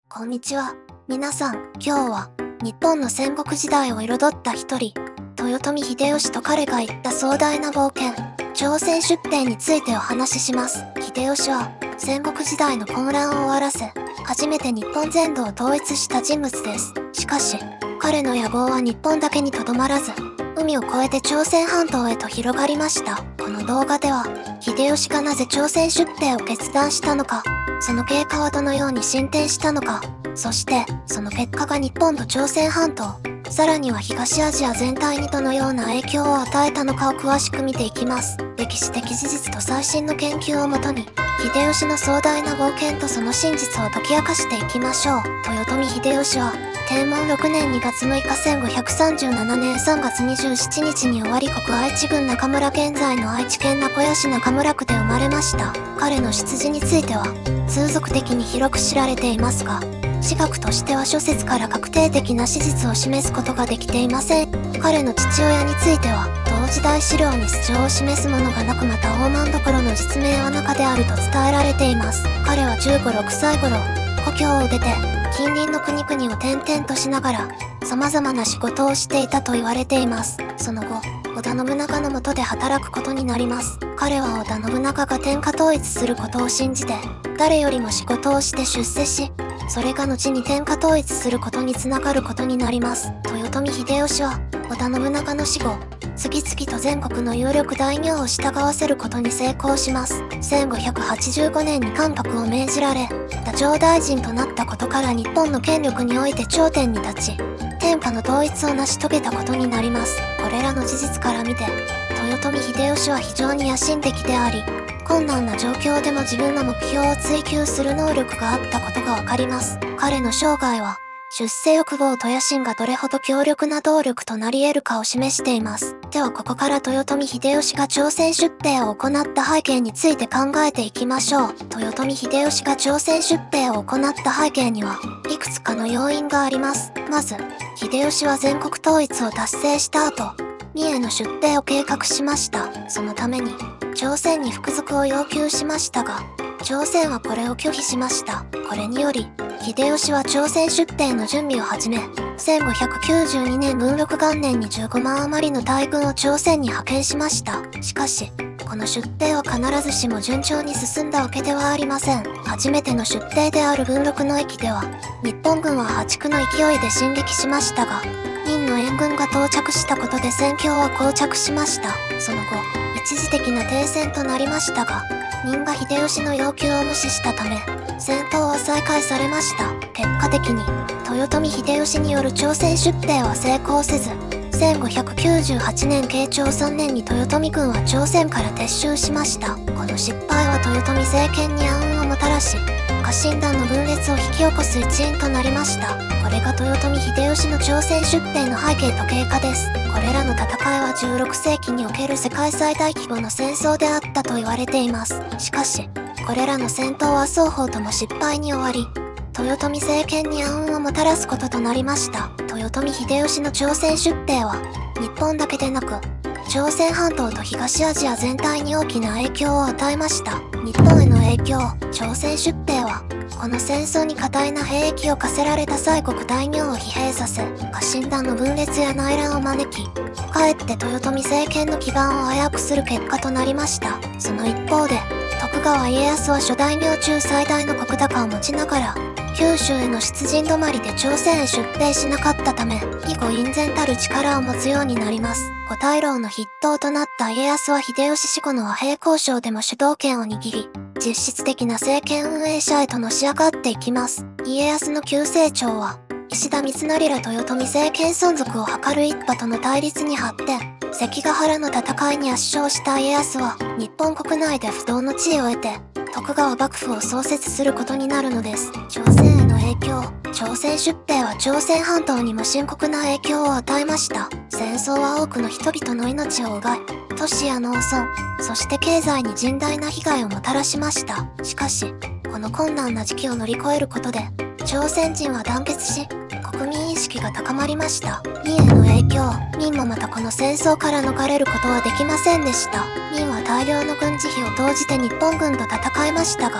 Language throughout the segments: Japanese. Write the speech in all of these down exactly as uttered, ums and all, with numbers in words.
こんにちは。皆さん、今日は、日本の戦国時代を彩った一人、豊臣秀吉と彼が行った壮大な冒険、朝鮮出兵についてお話しします。秀吉は、戦国時代の混乱を終わらせ、初めて日本全土を統一した人物です。しかし、彼の野望は日本だけにとどまらず、海を越えて朝鮮半島へと広がりました。この動画では、秀吉がなぜ朝鮮出兵を決断したのか、その経過はどのように進展したのか、そして、その結果が日本と朝鮮半島、さらには東アジア全体にどのような影響を与えたのかを詳しく見ていきます。歴史的事実と最新の研究をもとに、秀吉の壮大な冒険とその真実を解き明かしていきましょう。豊臣秀吉は、天文ろくねんにがつむいかせんごひゃくさんじゅうななねんさんがつにじゅうしちにちに尾張国愛知郡中村現在の愛知県名古屋市中村区で生まれました。彼の出自については、通俗的に広く知られていますが、史学としては諸説から確定的な史実を示すことができていません。彼の父親については、同時代資料に素性を示すものがなく、また大政所の実名は中であると伝えられています。彼はじゅうご、ろくさい頃、故郷を出て、近隣の国々を転々としながら、様々な仕事をしていたと言われています。その後、織田信長の下で働くことになります。彼は織田信長が天下統一することを信じて、誰よりも仕事をして出世し、それが後に天下統一することにつながることになります。豊臣秀吉は、織田信長の死後、次々と全国の有力大名を従わせることに成功します。せんごひゃくはちじゅうごねんに関白を命じられ、太政大臣となったことから日本の権力において頂点に立ち、天下の統一を成し遂げたことになります。これらの事実から見て、豊臣秀吉は非常に野心的であり、困難な状況でも自分の目標を追求する能力があったことがわかります。彼の生涯は、出世欲望と野心がどれほど強力な動力となり得るかを示しています。ではここから豊臣秀吉が朝鮮出兵を行った背景について考えていきましょう。豊臣秀吉が朝鮮出兵を行った背景には、いくつかの要因があります。まず、秀吉は全国統一を達成した後、三重の出兵を計画しました。そのために、朝鮮に服属を要求しましたが、朝鮮はこれを拒否しました。これにより、秀吉は朝鮮出兵の準備を始め、せんごひゃくきゅうじゅうにねん文禄元年にじゅうごまん余りの大軍を朝鮮に派遣しました。しかし、この出兵は必ずしも順調に進んだわけではありません。初めての出兵である文禄の駅では、日本軍は破竹の勢いで進撃しましたが、任の援軍が到着したことで戦況は膠着しました。その後、一時的な停戦となりましたが、任が秀吉の要求を無視したため、戦闘は再開されました。結果的に、豊臣秀吉による朝鮮出兵は成功せず、せんごひゃくきゅうじゅうはちねん慶長さんねんに豊臣軍は朝鮮から撤収しました。この失敗は豊臣政権に暗雲をもたらし、家臣団の分裂を引き起こす一因となりました。これが豊臣秀吉の朝鮮出兵の背景と経過です。これらの戦いはじゅうろくせいきにおける世界最大規模の戦争であったと言われています。しかし、これらの戦闘は双方とも失敗に終わり、豊臣政権に暗雲をもたらすこととなりました。豊臣秀吉の朝鮮出兵は、日本だけでなく、朝鮮半島と東アジア全体に大きな影響を与えました。日本への影響、朝鮮出兵は、この戦争に過大な兵役を課せられた西国大名を疲弊させ、家臣団の分裂や内乱を招き、かえって豊臣政権の基盤を危うくする結果となりました。その一方で、徳川家康は諸大名中最大の石高を持ちながら、九州への出陣止まりで朝鮮へ出兵しなかったため、以後隠然たる力を持つようになります。五大老の筆頭となった家康は秀吉死後の和平交渉でも主導権を握り、実質的な政権運営者へとのし上がっていきます。家康の急成長は、石田三成ら豊臣政権存続を図る一派との対立に発展。関ヶ原の戦いに圧勝した家康は、日本国内で不動の地位を得て、徳川幕府を創設することになるのです。朝鮮への影響、朝鮮出兵は朝鮮半島にも深刻な影響を与えました。戦争は多くの人々の命を奪い、都市や農村、そして経済に甚大な被害をもたらしました。しかし、この困難な時期を乗り越えることで、朝鮮人は団結し、国民意識が高まりました。明への影響、明もまたこの戦争から逃れることはできませんでした。明は大量の軍事費を投じて日本軍と戦いましたが、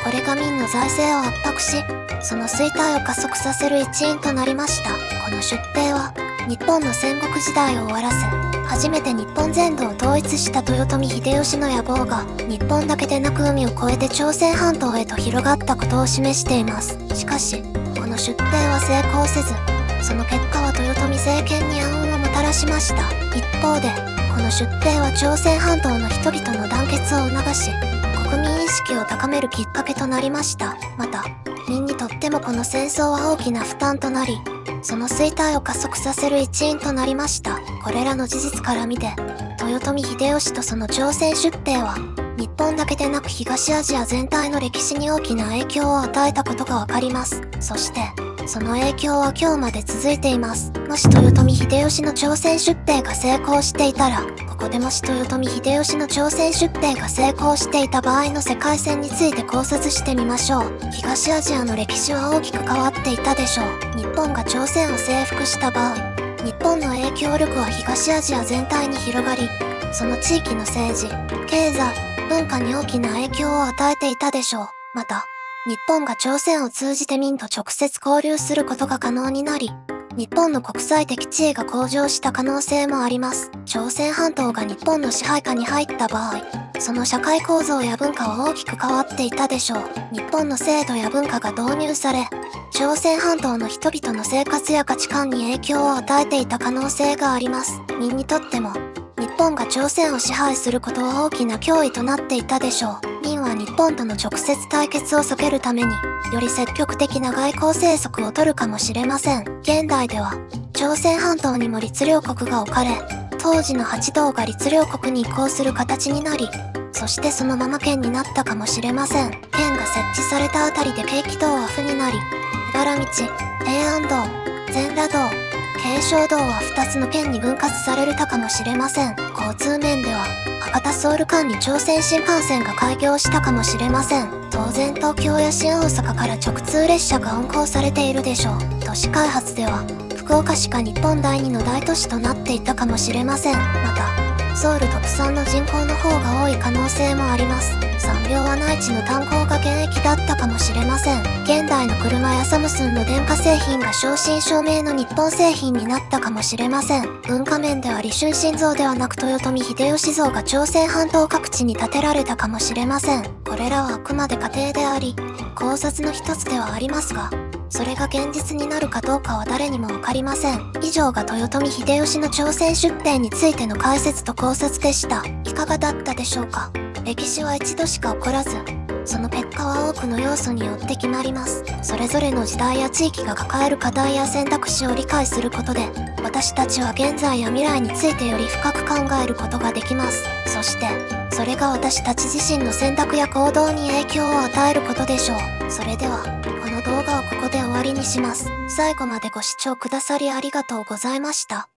これが明の財政を圧迫し、その衰退を加速させる一因となりました。この出兵は、日本の戦国時代を終わらせ、初めて日本全土を統一した豊臣秀吉の野望が、日本だけでなく海を越えて朝鮮半島へと広がったことを示しています。しかし、この出兵は成功せず、その結果は豊臣政権に暗雲をもたらしました。一方で、この出兵は朝鮮半島の人々の団結を促し、国民意識を高めるきっかけとなりました。また、民にとってもこの戦争は大きな負担となり、その衰退を加速させる一因となりました。これらの事実から見て、豊臣秀吉とその朝鮮出兵は、日本だけでなく東アジア全体の歴史に大きな影響を与えたことがわかります。そして、その影響は今日まで続いています。もし豊臣秀吉の朝鮮出兵が成功していたら、ここでもし豊臣秀吉の朝鮮出兵が成功していた場合の世界線について考察してみましょう。東アジアの歴史は大きく変わっていたでしょう。日本が朝鮮を征服した場合、日本の影響力は東アジア全体に広がり、その地域の政治、経済、文化に大きな影響を与えていたでしょう。また、日本が朝鮮を通じて民と直接交流することが可能になり、日本の国際的地位が向上した可能性もあります。朝鮮半島が日本の支配下に入った場合、その社会構造や文化は大きく変わっていたでしょう。日本の制度や文化が導入され、朝鮮半島の人々の生活や価値観に影響を与えていた可能性があります。民にとっても、日本が朝鮮を支配することは大きな脅威となっていたでしょう。民は日本との直接対決を避けるために、より積極的な外交政策を取るかもしれません。現代では、朝鮮半島にも律令国が置かれ、当時の八道が律令国に移行する形になり、そしてそのまま県になったかもしれません。県が設置されたあたりで京畿道は府になり、江原道、平安道、全羅道、慶祥道はふたつの県に分割されるたかもしれません。交通面では、博多ソウル間に朝鮮新幹線が開業したかもしれません。当然東京や新大阪から直通列車が運行されているでしょう。都市開発では、福岡市が日本第二の大都市となっていたかもしれません。また、ソウル特産の人口の方が多い可能性もあります。産業は内地の炭鉱が現役だったかもしれません。現代の車やサムスンの電化製品が正真正銘の日本製品になったかもしれません。文化面では李春心像ではなく豊臣秀吉像が朝鮮半島各地に建てられたかもしれません。これらはあくまで仮定であり、考察の一つではありますが、それが現実になるかどうかは誰にもわかりません。以上が豊臣秀吉の朝鮮出兵についての解説と考察でした。いかがだったでしょうか。歴史は一度しか起こらず、その結果は多くの要素によって決まります。それぞれの時代や地域が抱える課題や選択肢を理解することで、私たちは現在や未来についてより深く考えることができます。そして、それが私たち自身の選択や行動に影響を与えることでしょう。それでは、この動画をここで終わりにします。最後までご視聴くださりありがとうございました。